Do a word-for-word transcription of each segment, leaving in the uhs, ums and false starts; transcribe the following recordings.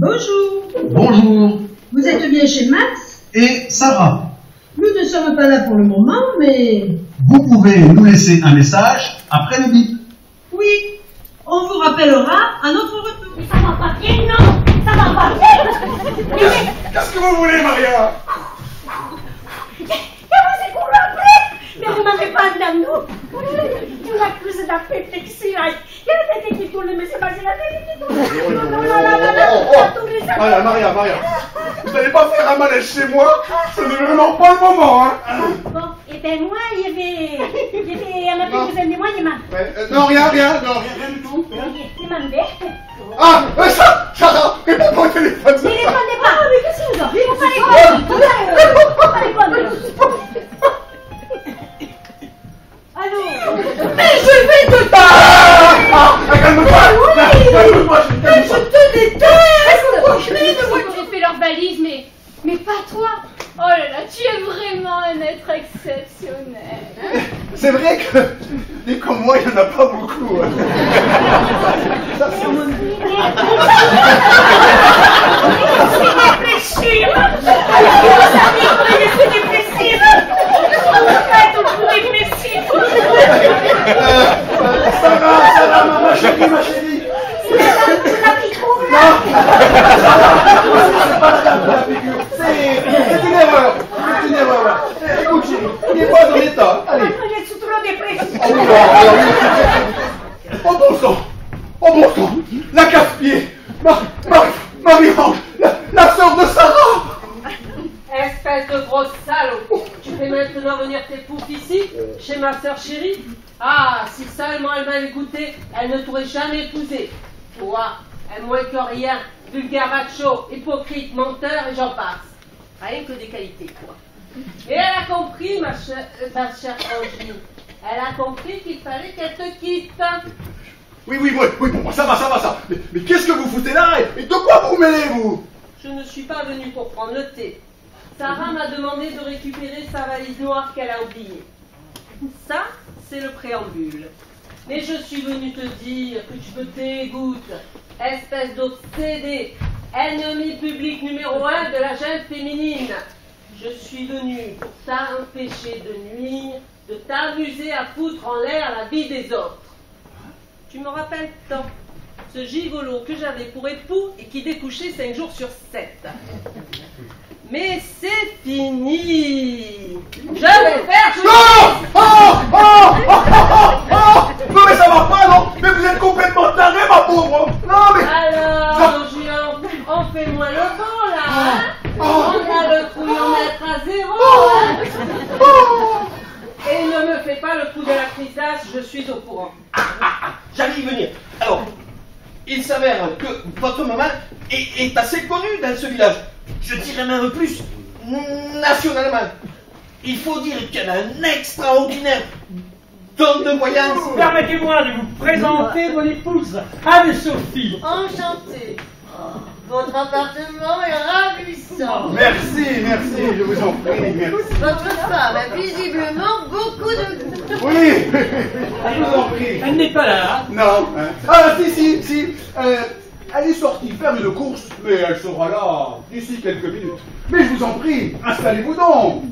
Bonjour. Bonjour. Vous êtes bien chez Max? Et Sarah. Nous ne sommes pas là pour le moment, mais... Vous pouvez nous laisser un message après le bip. Oui, on vous rappellera à notre retour. Mais ça va pas bien, non? Ça va pas bien. Qu'est-ce que vous voulez, Maria? Chiamasse con la pre! Mi rimane parlando! Una cosa da perplexità! Chiaramente che tu le messe base la tête! Non, non, non, non, Maria, Maria, Maria! Vous n'allez pas faire un malaise chez moi? Ce n'est vraiment pas le moment, hein! Bon, et ben moi, il y avait... Il y avait... Elle m'a besoin de moi, il m'a... Non, rien, rien, non, rien, rien du tout. Il m'a demandé... Ah, mais ça, Sarah, réponds pas au téléphone! Ne répondez pas! Ah, mais qu'est-ce que vous avez? Faut pas répondre! Faut pas répondre! Allô? Mais je vais te taire! Ah, calme-toi! Calme-toi, je Mais je te déteste! J'ai fait leur valise, mais... Mais pas toi! Oh là là, tu es vraiment un être exceptionnel! C'est vrai que des comme moi, il n'y en a pas beaucoup. Ça, c'est mon Dépressive! Vous savez comment je suis dépressive? Arrête, on trouve dépressive! Sarah, Sarah, ma, ma chérie, ma chérie! C'est la qui trouve là! C'est pas la la figure, c'est une erreur, c'est une erreur. Écoute, chérie, il n'est pas dans l'état. Allez. Je suis trop dépressive! Oh, oh bon sang, oh bon sang, la casse-pied, Mar Mar Marie-Ange, la, la sœur de Sarah. Espèce de grosse salope! Tu fais maintenant venir tes poufs ici, chez ma sœur chérie? Ah, si seulement elle m'avait goûté, elle ne t'aurait jamais épousé. Toi, elle moins que rien, vulgaire macho, hypocrite, menteur et j'en passe. Rien que des qualités, quoi. Et elle a compris, ma chère, ma chère Angine. Elle a compris qu'il fallait qu'elle te quitte. Oui, oui, oui, oui, bon, ça va, ça va, ça. Mais, mais qu'est-ce que vous foutez là? Et de quoi vous vous mêlez, vous? Je ne suis pas venue pour prendre le thé. Sarah m'a demandé de récupérer sa valise noire qu'elle a oubliée. Ça, c'est le préambule. Mais je suis venue te dire que tu me dégoûtes, espèce d'obsédée, ennemi public numéro un de la jeune féminine. Je suis venue pour t'empêcher de nuire, de t'amuser à foutre en l'air la vie des autres. Tu me rappelles tant ce gigolo que j'avais pour époux et qui découchait cinq jours sur sept. Mais c'est fini. Je vais faire... Je... Non! Oh! Oh! Oh! Oh! Oh! Non, mais ça va pas, non? Mais vous êtes complètement taré, ma pauvre! Non, mais... Alors, Jean, on fait moins le vent, là, hein? Oh! On a le couillomètre à zéro, hein? Oh! Et ne me fais pas le coup de la crisasse, je suis au courant. Ah, ah, ah, j'allais y venir. Alors, il s'avère que votre maman est, est assez connue dans ce village. Je dirais même plus, nationalement. Il faut dire qu'elle a un extraordinaire don de voyance. Permettez-moi de vous présenter mon épouse, Anne-Sophie. Enchantée. Votre appartement est ravissant. Merci, merci, je vous en prie, merci. Votre femme a visiblement beaucoup de goût. Oui, je vous en prie. Elle n'est pas là. Hein? Non. Hein. Ah, si, si, si. Euh, elle est sortie faire une course, mais elle sera là d'ici quelques minutes. Mais je vous en prie, installez-vous donc.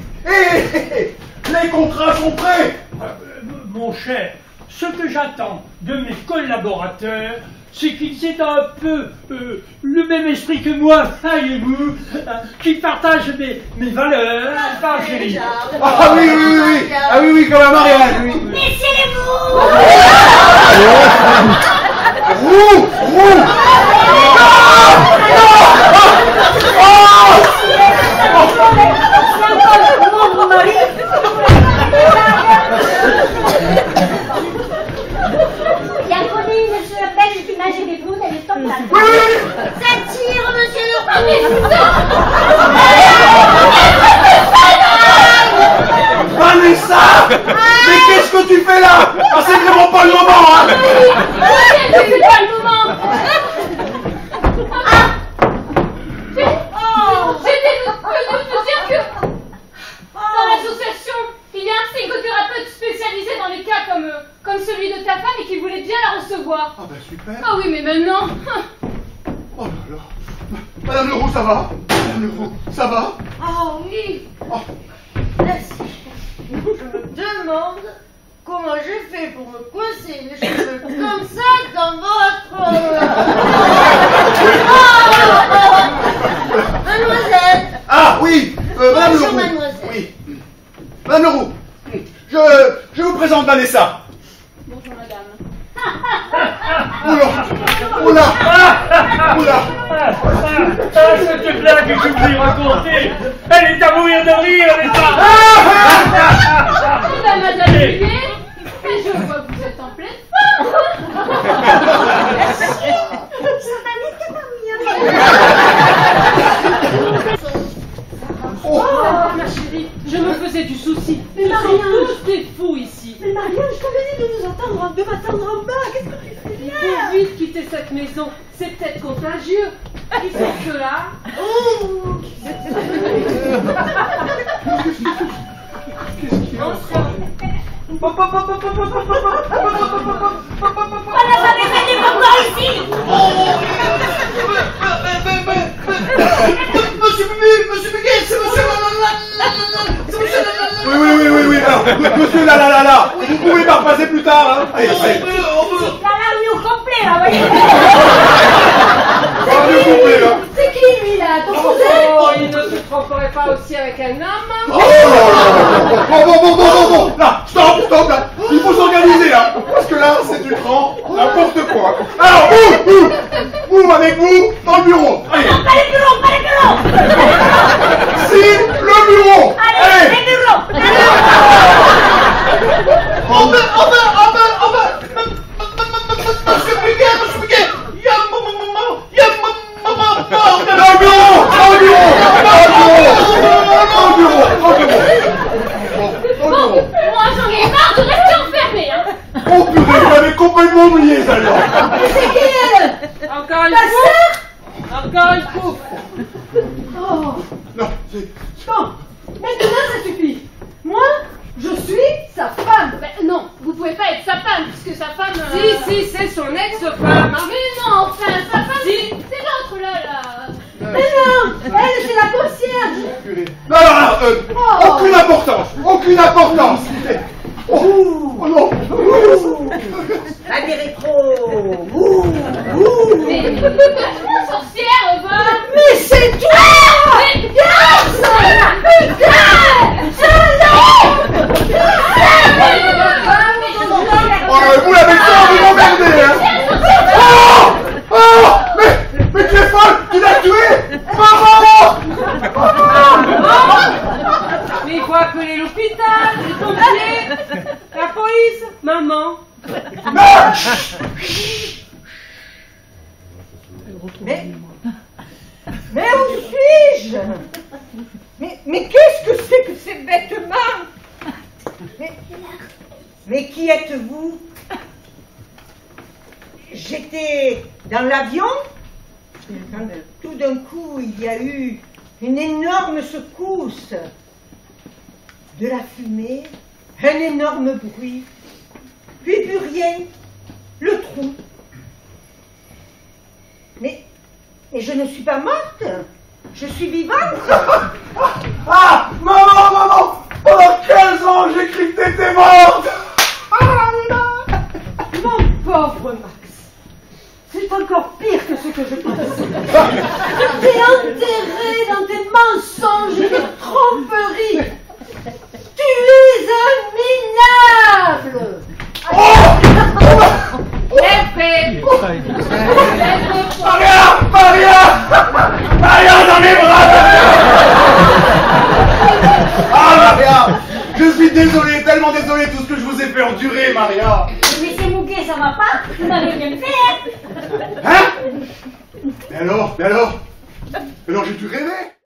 Hé, les contrats sont prêts. Euh, mon cher, ce que j'attends de mes collaborateurs, c'est qu'ils aient un peu euh, le même esprit que moi, voyez-vous, euh, qu'ils partagent mes, mes valeurs. Ah, chérie. Ah oui, oui, oui, oui. Ah oui, oui, comme un mariage, oui. Laissez-les-vous! Roux, roux. Mon mari! Il y a connu une sœur belge qui mangeait des blouses, elle est top là. Ça tire, monsieur le président! Vanessa! Mais qu'est-ce que tu fais là? Ah, c'est vraiment pas le moment, hein? C'est pas le moment! J'étais venue te dire que dans l'association, il y a un psychothérapeute spécialisé dans les cas comme, comme celui de ta femme et qui voulait bien la recevoir. Ah ben super. Ah oui, mais maintenant... Oh là là. va? Madame Leroux, ça va? Ah oui. Oh. Merci. Je me demande comment j'ai fait pour me coincer les cheveux comme ça dans votre... Oh Mademoiselle. Ah oui, euh, Madame Bonjour, Leroux. mademoiselle. Oui. Madame Leroux, je, je vous présente Vanessa. Bonjour madame. Oula, oula, oula. Ah, ah, cette blague que je vous ai racontée, elle est à mourir de rire, n'est-ce pas? Eh ben, madame Huguet, mais je vois que vous êtes en pleine forme. Ça va n'était pas mieux. Oh, ma chérie, je me faisais du souci. Mais Ils sont Marianne. tous des fous ici. Mais Marianne, je t'avais dit de nous attendre, de m'attendre en bas. Qu'est-ce que tu fais Il bien? faut vite quitter cette maison. C'est peut-être contagieux. Qui c'est cela? Oh. Voilà, ça les fait des bonbons ici. Monsieur Bubu, Monsieur Buguet, c'est Monsieur c'est Monsieur Oui, oui, oui, oui, oui. Alors, monsieur là, là, là, là, vous pouvez pas repasser plus tard, hein. Allez, allez. Là, là, lui au complet, là, voyez. Ah, le complet, là. C'est qui, lui, là? Ton cousin? Oh, il ne se tromperait pas aussi avec un homme. Oh là là. Bon, bon, bon, bon, bon, bon. Là, stop, stop, là. Il faut s'organiser, là. Parce que là, c'est du grand n'importe quoi. Alors, vous, vous, vous, avec vous, dans le bureau. Allez. Pas les bureaux, pas les bureaux. Si, le bureau. Allez, les bureaux. On veut, on veut, on veut, on veut. Monsieur Buguet, Monsieur Buguet, il y a un moment, il y a un moment. Dans le bureau, dans le bureau, dans le bureau, dans le bureau, dans le bureau. Dans le Bon, bureau. moi j'en ai marre de rester enfermée, hein. Oh purée, vous l'avez complètement oublié, ça, là. C'est qui, elle? Encore une Ta coupe. sœur? Encore une coupe. Oh. Non, c'est... Bon, maintenant, ça suffit. Moi, je suis sa femme. Ben, non, vous pouvez pas être sa femme, puisque sa femme... euh, Si, si, c'est son ex-femme. Mais non, enfin, sa femme, Si. c'est l'autre là, là. Mais non, elle, c'est la concierge. Purée. Non, non, non, euh, Oh. aucune importance, aucune importance. Oh, oh non. La rétro. Mais, la sorcière, va. Mais c'est toi. Mais, Garce. Putain. Oh, vous l'avez fait, vous m'emmerdez, hein. Oh, oh, mais, mais tu es folle, tu l'as tué. Maman. Mais il faut appeler l'hôpital, les pompiers, la police. Maman. Non. Mais, mais où suis-je? Mais, mais qu'est-ce que c'est que ces vêtements? Mais, mais qui êtes-vous? J'étais dans l'avion. Tout d'un coup, il y a eu une énorme secousse, de la fumée, un énorme bruit, puis plus rien, le trou. Mais, mais je ne suis pas morte, je suis vivante. Ah, maman, maman, pendant quinze ans, j'ai cru que t'étais morte. Ah, là. Mon pauvre Max, c'est encore pire que ce que je pensais. T'es enterré dans tes mensonges et tes tromperies. Tu es un minable. Elle fait. Maria, Maria, Maria dans mes bras. Ah, Maria, je suis désolé, tellement désolé de tout ce que je vous ai fait endurer, Maria. Mais c'est mouquet, ça va pas. Vous n'avez rien fait. Hein? Mais alors, mais alors, alors j'ai dû rêver.